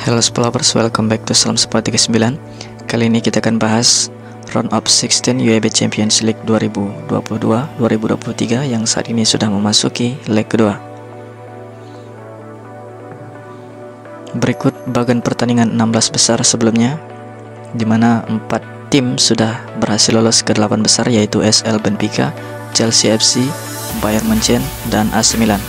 Hello Splovers, welcome back to Salam Sport 39. Kali ini kita akan bahas Round of 16 UAB Champions League 2022-2023 yang saat ini sudah memasuki leg kedua. Berikut bagan pertandingan 16 besar sebelumnya, di mana 4 tim sudah berhasil lolos ke 8 besar, yaitu SL Benfica, Chelsea FC, Bayern Munchen, dan AC Milan.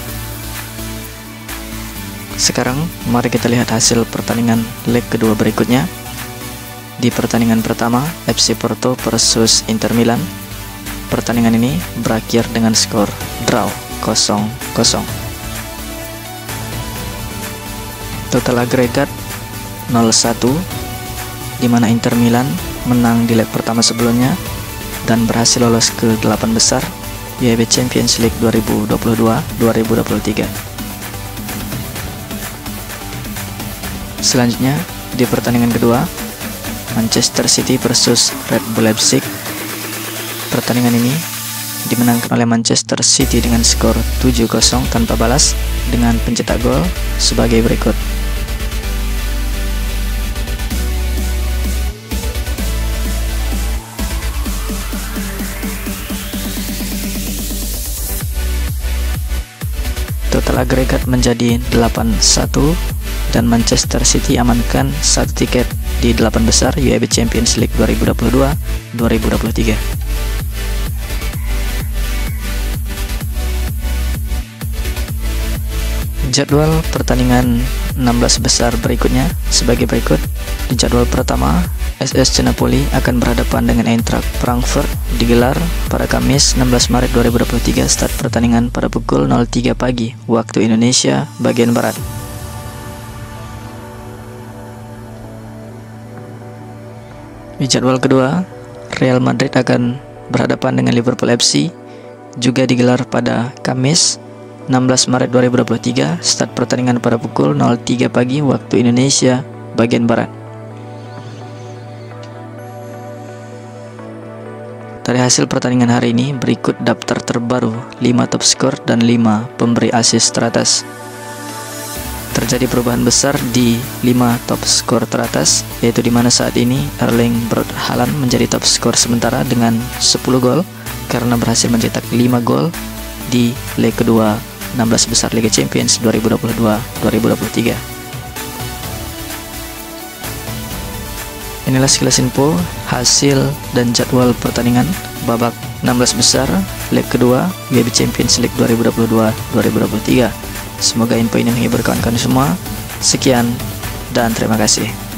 Sekarang mari kita lihat hasil pertandingan leg kedua berikutnya. Di pertandingan pertama, FC Porto versus Inter Milan. Pertandingan ini berakhir dengan skor draw 0-0. Total agregat 0-1, di mana Inter Milan menang di leg pertama sebelumnya dan berhasil lolos ke 8 besar UAB Champions League 2022-2023. Selanjutnya, di pertandingan kedua, Manchester City versus Red Bull Leipzig. Pertandingan ini dimenangkan oleh Manchester City dengan skor 7-0 tanpa balas dengan pencetak gol sebagai berikut. Total agregat menjadi 8-1 dan Manchester City amankan 1 tiket di 8 besar UAB Champions League 2022-2023. Jadwal pertandingan 16 besar berikutnya sebagai berikut. Di jadwal pertama, SSC Napoli akan berhadapan dengan Eintracht Frankfurt, digelar pada Kamis 16 Maret 2023. Start pertandingan pada pukul 03 pagi waktu Indonesia bagian Barat. Di jadwal kedua, Real Madrid akan berhadapan dengan Liverpool FC, juga digelar pada Kamis 16 Maret 2023. Start pertandingan pada pukul 03 pagi waktu Indonesia bagian Barat. Dari hasil pertandingan hari ini, berikut daftar terbaru 5 top skor dan 5 pemberi assist teratas. Terjadi perubahan besar di 5 top skor teratas, yaitu di mana saat ini Erling Braut Haaland menjadi top skor sementara dengan 10 gol karena berhasil mencetak 5 gol di leg kedua 16 besar Liga Champions 2022-2023. Inilah sekilas info hasil dan jadwal pertandingan babak 16 besar leg kedua UAB Champions League 2022-2023. Semoga info ini menghibur kawan-kawan semua. Sekian dan terima kasih.